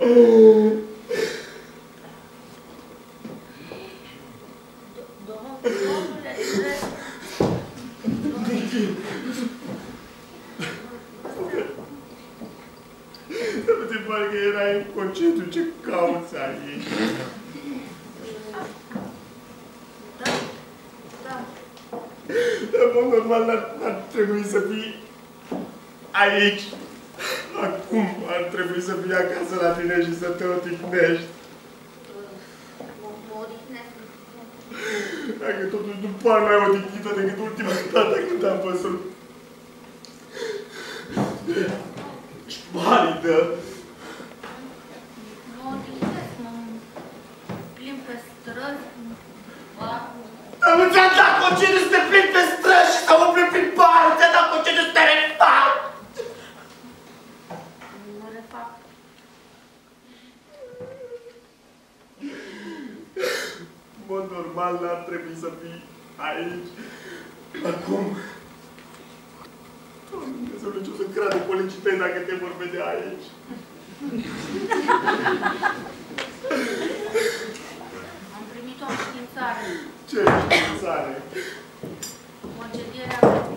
Nu te pare că erai în concediu? Ce cauți aici? Dar, bun, normal, n-ar trebui să fii aici. Acum ar trebui să fii acasă la tine și să te odihnești. Mă odihnesc. Dacă totuși nu par mai odihnită decât ultima dată când te-am văzut. Ești palidă. Mă odihnesc, mă plimb pe străzi. Dar nu ți-am dat concediu să te plimbi pe străzi și să umpli prin bară! Ți-am dat concediu să te refac! Nu refac. În mod normal n-ar trebui să fii aici. Acum... Doamne Dumnezeule, ce o să creadă colegii tăi dacă te vor vedea aici? Am primit o înștiințare. Ce înștiințare? Concedierea mea.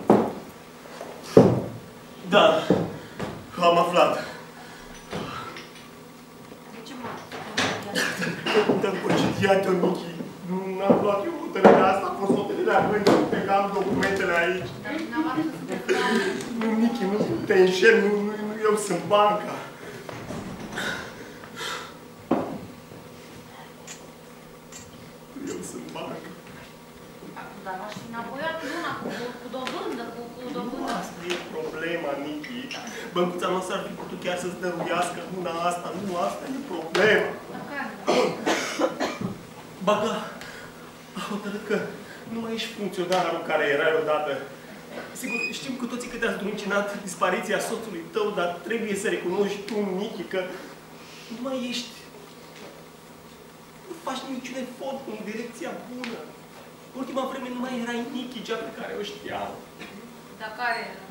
Da, am aflat. De ce m-a concediat? Te-am concediat-o, Nichi. Nu am luat eu hotărârea asta, a fost hotărârea mea, uite că am documentele aici. Dar dumneavoastră sunteți doamne. Nu, Nichi, nu te înșel, nu, eu sunt banca. Eu sunt banca. Dar aș fi înapoiat luna cu dobândă, cu dobândă. Asta e problema, Nichi. Băncuța noastră ar fi putut chiar să-ți dăruiască luna asta. Nu, asta e problema. Dar care? Baga a hotărât că nu mai ești funcționarul care erai odată. Sigur, știm cu toții că te-a zdruncinat dispariția soțului tău, dar trebuie să recunoști tu, Nichi, că nu mai ești... Nu faci niciun efort în direcția bună. În ultima vreme nu mai erai Nichi, cea pe care o știam. Dar care era?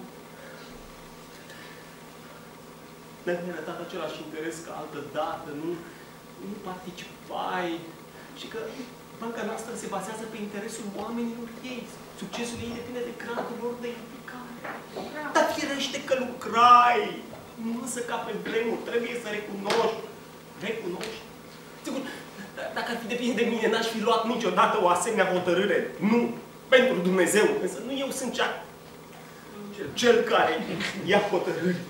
Ne-ai arătat același interes ca altă dată, nu participai. Și că banca noastră se bazează pe interesul oamenilor ei. Succesul ei depinde de gradul lor de implicare. Dar firește că lucrai! Nu însă ca pe vremuri, trebuie să recunoști. Recunoști. Sigur, dacă ar fi depinde de mine, n-aș fi luat niciodată o asemenea hotărâre. Nu, pentru Dumnezeu. Însă nu eu sunt cel care ia hotărâri.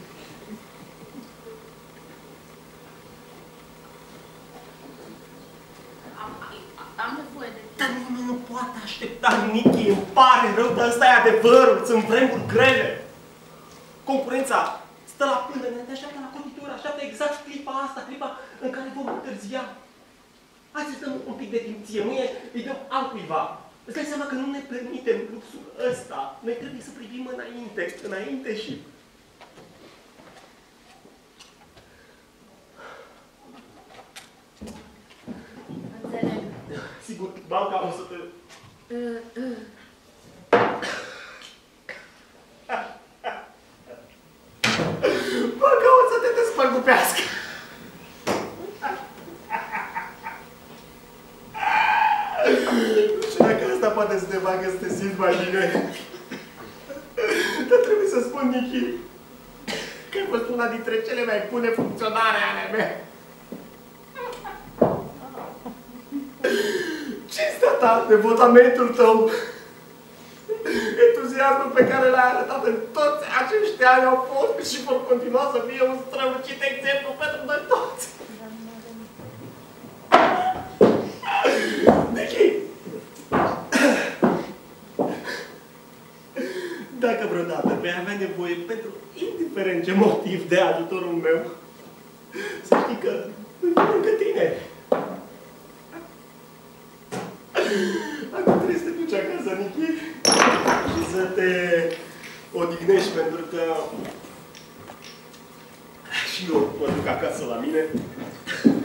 Am nevoie de tine. Dar nimeni nu poate aștepta, Nichi, îmi pare rău, dar ăsta e adevărul, sunt vremuri grele. Concurența stă la până, ne așteaptă la cotitură, așteaptă exact clipa asta, clipa în care vom întârzia. Hai să stăm un pic de timp ție, mâine îi dăm altcuiva. Îți dai seama că nu ne permitem luxul ăsta. Noi trebuie să privim înainte și... Înțeleg. Sigur, banca o să te... Banca o să te despăgubească. Nu știu dacă asta poate să te facă să te simți mai bine. Dar trebuie să spun, Nichi, că ai fost una dintre cele mai bune funcționare ale mele. Cinstea ta, devotamentul tău, entuziasmul pe care l-ai arătat în toți acești ani au fost și vor continua să fie un strălucit exemplu pentru noi toți. Nichi, dacă vreodată vei avea nevoie pentru indiferent ce motiv de ajutorul meu, să știi că îmi vin lângă tine. Acum trebuie să te duci acasă, Nichi, și să te odihnești, pentru că și eu mă duc acasă la mine.